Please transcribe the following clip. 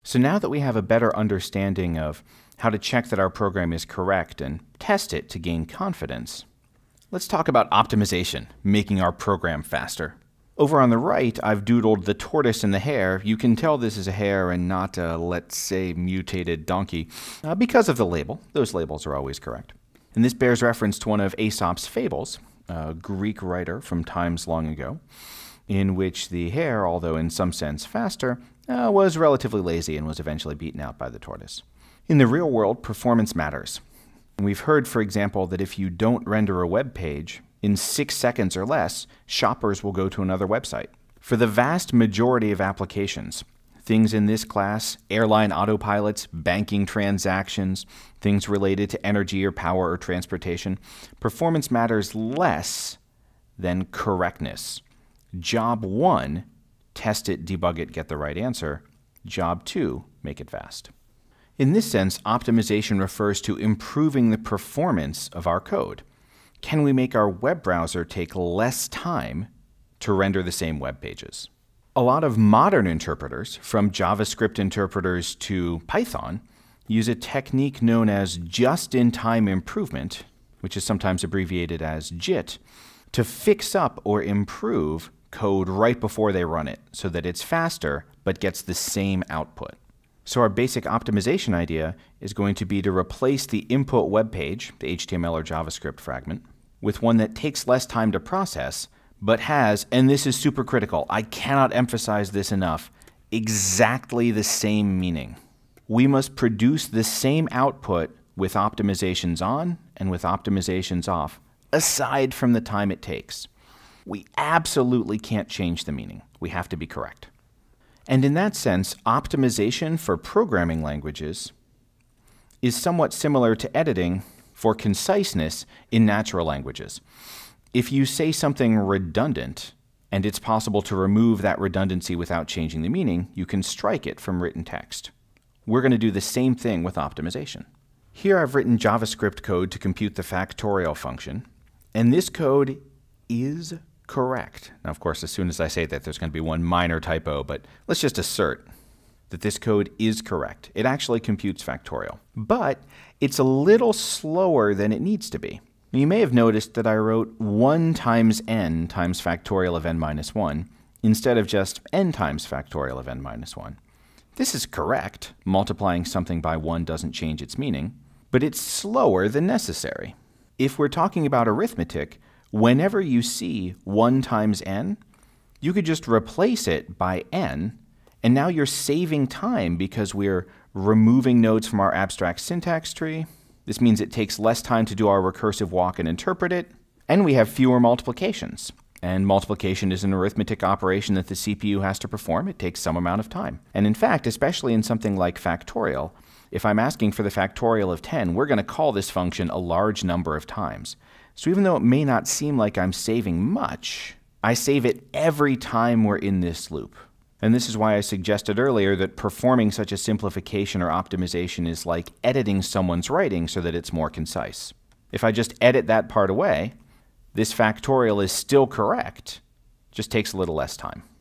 So now that we have a better understanding of how to check that our program is correct and test it to gain confidence, let's talk about optimization, making our program faster. Over on the right, I've doodled the tortoise and the hare. You can tell this is a hare and not a, let's say, mutated donkey, because of the label. Those labels are always correct. And this bears reference to one of Aesop's fables, a Greek writer from times long ago, in which the hare, although in some sense faster, was relatively lazy and was eventually beaten out by the tortoise. In the real world, performance matters. We've heard, for example, that if you don't render a web page, in 6 seconds or less, shoppers will go to another website. For the vast majority of applications, things in this class, airline autopilots, banking transactions, things related to energy or power or transportation, performance matters less than correctness. Job 1, test it, debug it, get the right answer. Job 2, make it fast. In this sense, optimization refers to improving the performance of our code. Can we make our web browser take less time to render the same web pages? A lot of modern interpreters, from JavaScript interpreters to Python, use a technique known as just-in-time improvement, which is sometimes abbreviated as JIT, to fix up or improve code right before they run it so that it's faster but gets the same output. So our basic optimization idea is going to be to replace the input web page, the HTML or JavaScript fragment, with one that takes less time to process but has, and this is super critical, I cannot emphasize this enough, exactly the same meaning. We must produce the same output with optimizations on and with optimizations off, aside from the time it takes. We absolutely can't change the meaning. We have to be correct. And in that sense, optimization for programming languages is somewhat similar to editing for conciseness in natural languages. If you say something redundant, and it's possible to remove that redundancy without changing the meaning, you can strike it from written text. We're going to do the same thing with optimization. Here I've written JavaScript code to compute the factorial function, and this code is correct. Now, of course, as soon as I say that, there's going to be one minor typo, but let's just assert that this code is correct. It actually computes factorial, but it's a little slower than it needs to be. You may have noticed that I wrote 1 times n times factorial of n minus 1 instead of just n times factorial of n minus 1. This is correct. Multiplying something by 1 doesn't change its meaning, but it's slower than necessary. If we're talking about arithmetic, whenever you see 1 times n, you could just replace it by n, and now you're saving time because we're removing nodes from our abstract syntax tree. This means it takes less time to do our recursive walk and interpret it, and we have fewer multiplications. And multiplication is an arithmetic operation that the CPU has to perform. It takes some amount of time. And in fact, especially in something like factorial, if I'm asking for the factorial of 10, we're going to call this function a large number of times. So even though it may not seem like I'm saving much, I save it every time we're in this loop. And this is why I suggested earlier that performing such a simplification or optimization is like editing someone's writing so that it's more concise. If I just edit that part away, this factorial is still correct, just takes a little less time.